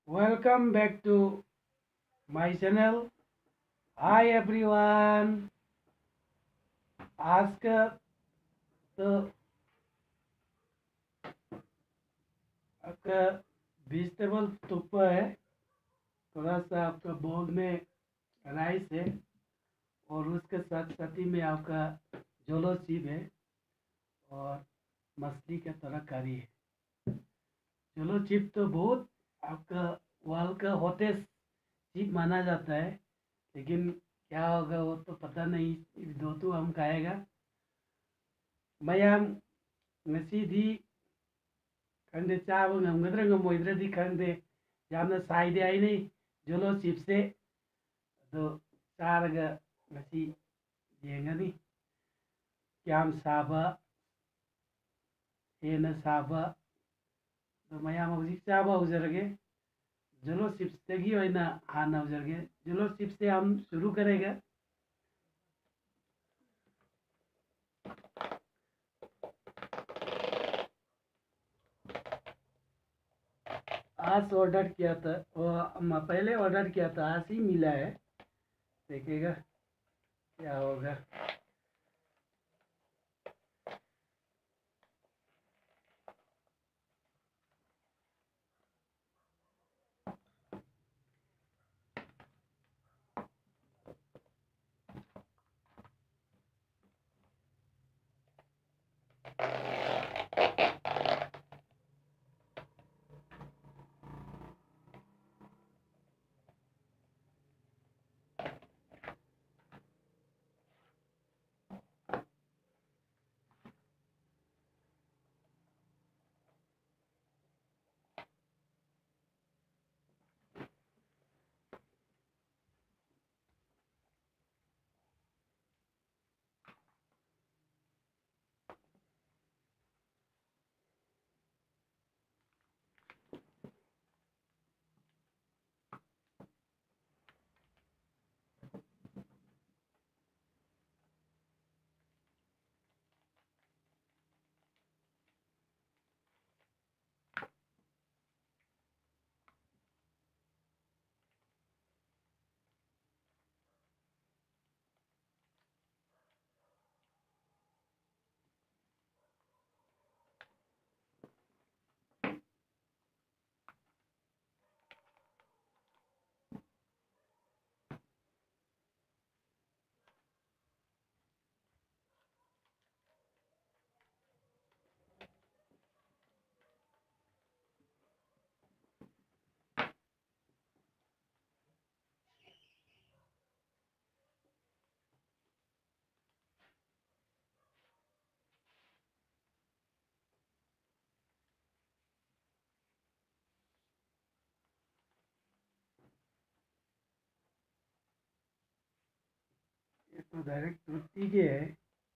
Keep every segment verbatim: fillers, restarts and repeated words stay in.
Welcome back to my channel. Hi everyone. आज का तो आपका वेजिटेबल तुप्पा है। थोड़ा सा आपका बोल में राइस है और उसके साथ साथ ही में आपका जोलो चिप है और मछली का तरकारी है। जोलो चिप तो बहुत आपका वर्ल्ड का हॉटेस्ट चिप माना जाता है, लेकिन क्या होगा वो तो पता नहीं। दो तो हम खाएगा mayam ngꯁꯤꯗꯤ खंडे चाब ngमगद्रा ngमोइद्रादि खंडे यामना साइदे आइने जोलो चिप्से अदो चारगा ngसी येंगनी क्याम साबा हेना साबा तो मयाम हौजिक चाबा हौजरगे। जोलो चिप्स तगी होइना हाना हौजरगे। जोलो चिप्स से हम शुरू करेगा। आज ऑर्डर किया था वो हम पहले ऑर्डर किया था, आज ही मिला है। देखिएगा क्या होगा। ये तो डायरेक्ट त्रुटि के है।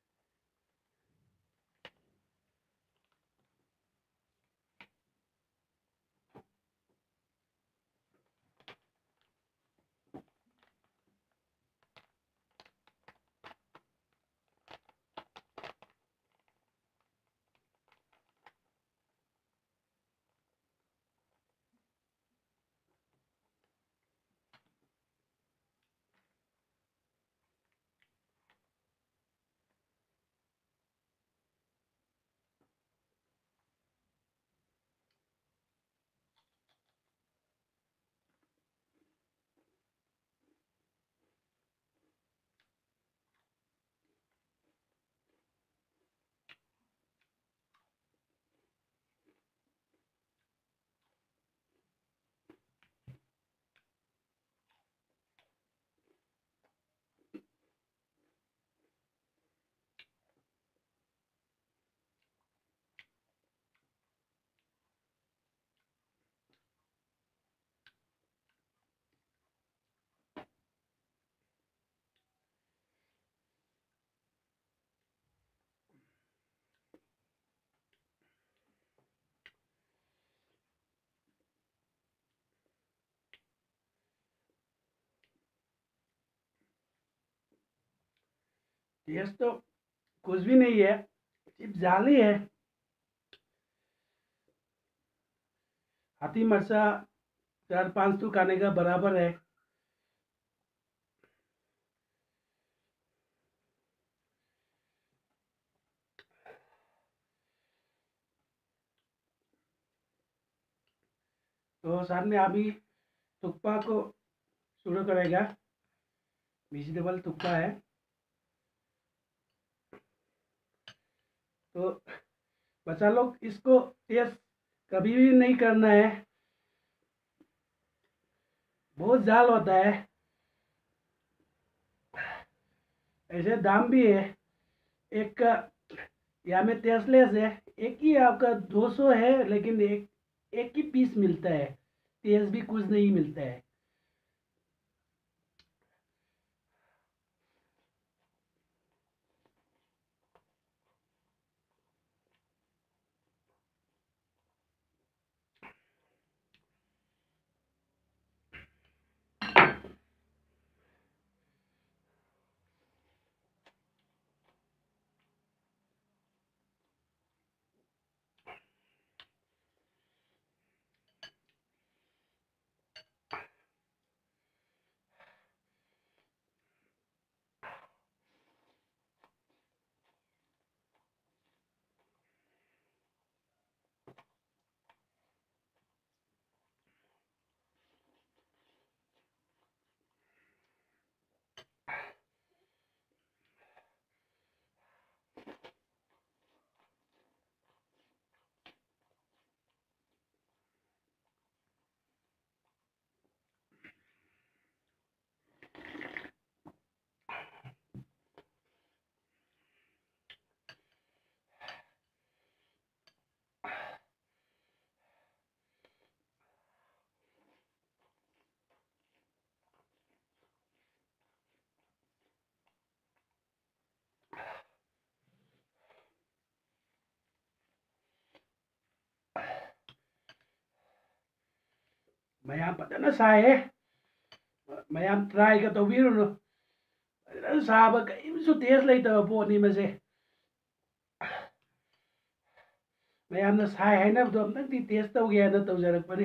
टेस्ट तो कुछ भी नहीं है, सिर्फ जाली है। हाथी मरचा चार पाँच तो खाने का बराबर है। तो सामने अभी तुक्पा को शुरू करेगा। वेजिटेबल तुक्पा है। तो बच्चा लोग इसको टेस्ट कभी भी नहीं करना है, बहुत जाल होता है। ऐसे दाम भी है। एक का यहाँ में टेस्टलेस है, एक ही आपका दो सौ है, लेकिन एक एक ही पीस मिलता है, टेस्ट भी कुछ नहीं मिलता है। ꯃꯌꯥꯝ ꯐꯖꯅ ꯁꯥꯏꯌꯦ, ꯃꯌꯥꯝ ꯇ꯭ꯔꯥꯏꯒ ꯇꯧꯕꯤꯔꯨꯅꯨ, ꯐꯖꯅ ꯁꯥꯕ ꯀꯔꯤꯝꯁꯨ ꯇꯦꯁ ꯂꯩꯇꯕ ꯄꯣꯠꯅꯤ ꯃꯁꯦ꯫ ꯃꯌꯥꯝꯅ ꯁꯥꯏ ꯍꯥꯏꯅꯕꯗꯣ ꯑꯝꯇꯪꯗꯤ ꯇꯦꯁ ꯇꯧꯒꯦ ꯍꯥꯏꯅ ꯇꯧꯖꯔꯛꯄꯅꯤ꯫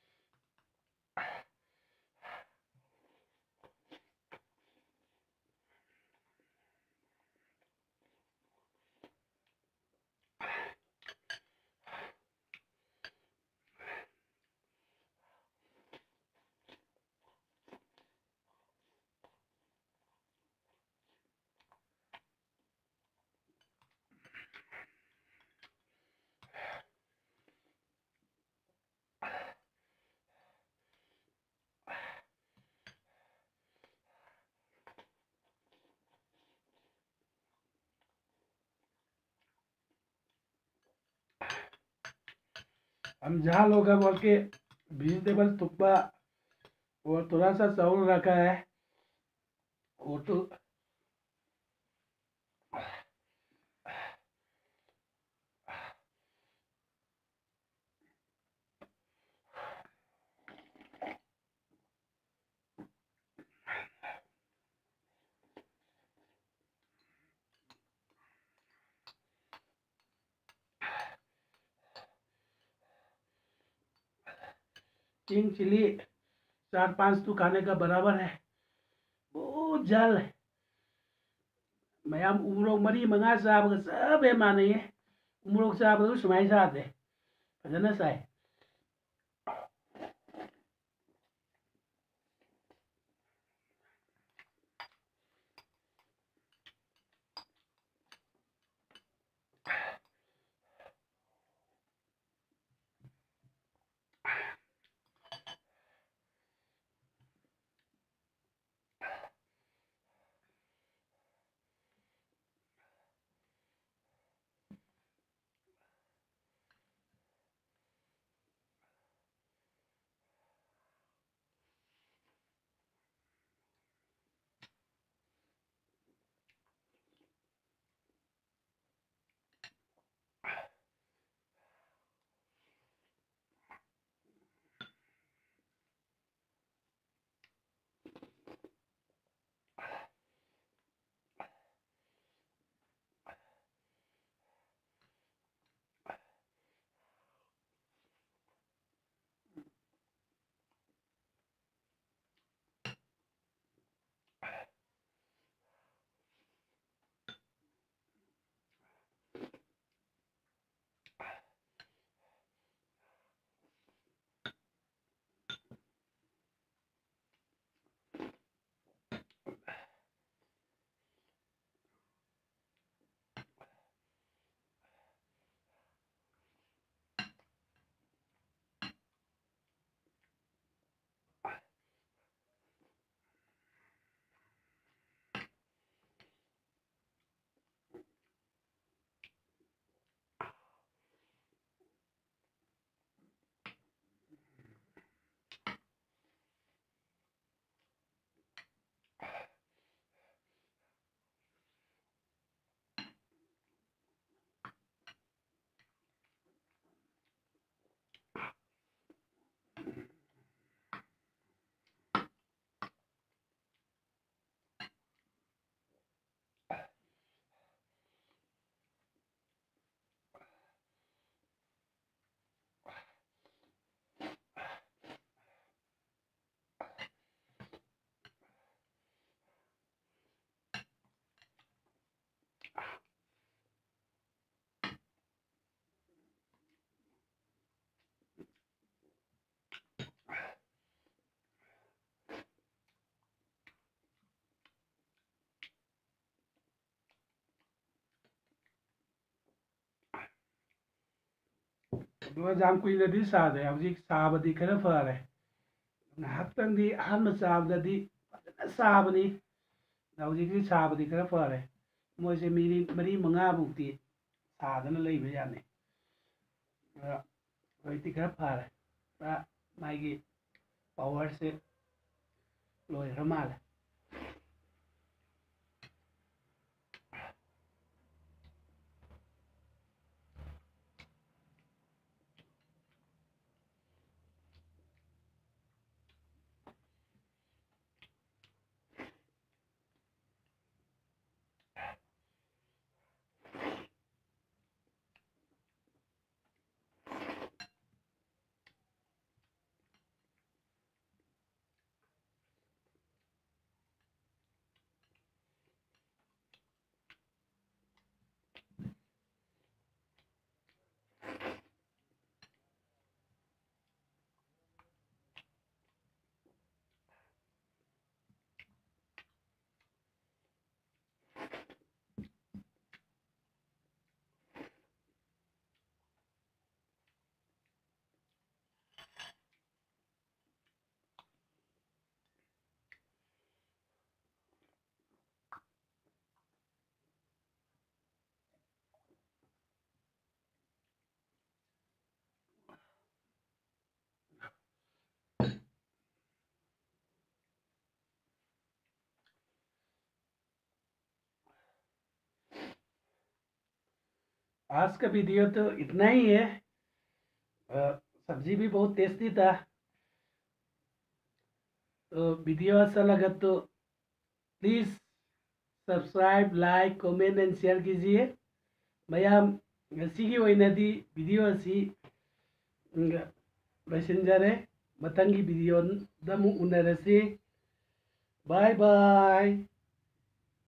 हम झाल होगा बोल के वेजिटेबल थुक्पा और थोड़ा सा चावल रखा है, वो तो किंग चिली चार पाँच तो खाने का बराबर है, बहुत जल है। मयाम उमरोग मरी मंगा चाबगा सब है माने, उमरोग चाबगा सुमाई साथे फजना साय। ꯑꯗꯨꯒ ꯌꯥꯝ ꯀꯨꯏꯅꯗꯤ ꯁꯥꯗ꯭ꯔꯦ ꯍꯧꯖꯤꯛ ꯁꯥꯕꯗꯤ ꯈꯔ ꯐꯔꯦ ꯉꯥꯏꯍꯥꯛꯇꯪꯗꯤ ꯑꯍꯥꯟꯕ ꯆꯥꯕꯗꯗꯤ ꯐꯖꯅ ꯁꯥꯕꯅꯤ ꯍꯧꯖꯤꯛꯇꯤ ꯁꯥꯕꯗꯤ ꯈꯔ ꯐꯔꯦ ꯃꯣꯏꯁꯦ ꯃꯤꯅꯤ ꯃꯔꯤ ꯃꯉꯥꯃꯨꯛꯇꯤ ꯁꯥꯗꯅ ꯂꯩꯕ ꯌꯥꯅꯤ ꯍꯧꯖꯤꯛꯇꯤ ꯈꯔ ꯐꯔꯦ ꯄꯨꯔꯥ ꯃꯥꯒꯤ ꯄꯋꯥꯔꯁꯦ ꯂꯣꯏꯈ꯭ꯔ ꯃꯥꯜꯂꯦ आज का वीडियो तो इतना ही है। सब्जी भी बहुत टेस्टी था। तो वीडियो अच्छा लगा तो please subscribe like comment and share कीजिए। मयाम ngasiगी ओइनादी वीडियो असी लोइसिनजरे मथंगी वीडियो दा मु उनरसी। Bye bye.